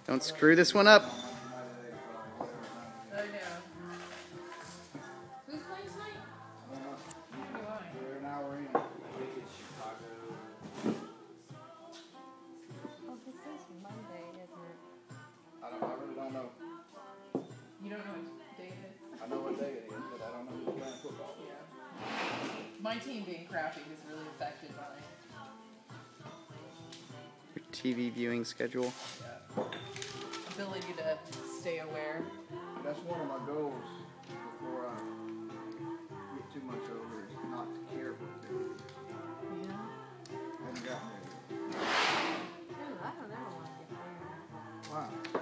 Don't screw this one up. I know. Who's playing tonight? We're an hour in. Oh, this is Monday, isn't it? I really don't know. You don't know what day it is? I know what day it is, but I don't know who's playing football. Yeah. My team being crappy is really affected by Your TV viewing schedule. ability to stay aware. That's one of my goals before I get too much over is not to care what they do. Yeah. I haven't gotten there yet. I don't ever want to get married. Why?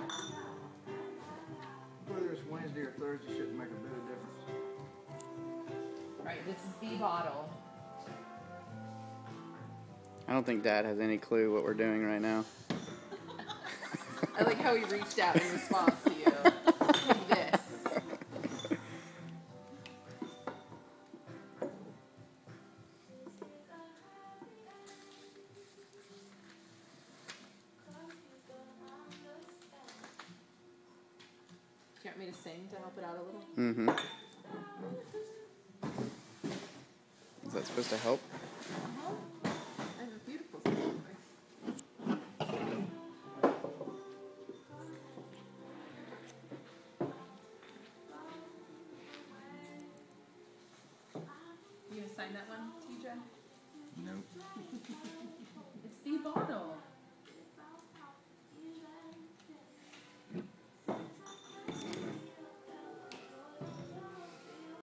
Whether it's Wednesday or Thursday shouldn't make a bit of difference. Right, this is the bottle. I don't think Dad has any clue what we're doing right now. I like how he reached out in response to you. Like this. Do you want me to sing to help it out a little? Mm-hmm. Is that supposed to help? I have a beautiful song. You gonna sign that one, TJ? Nope. It's the bottle.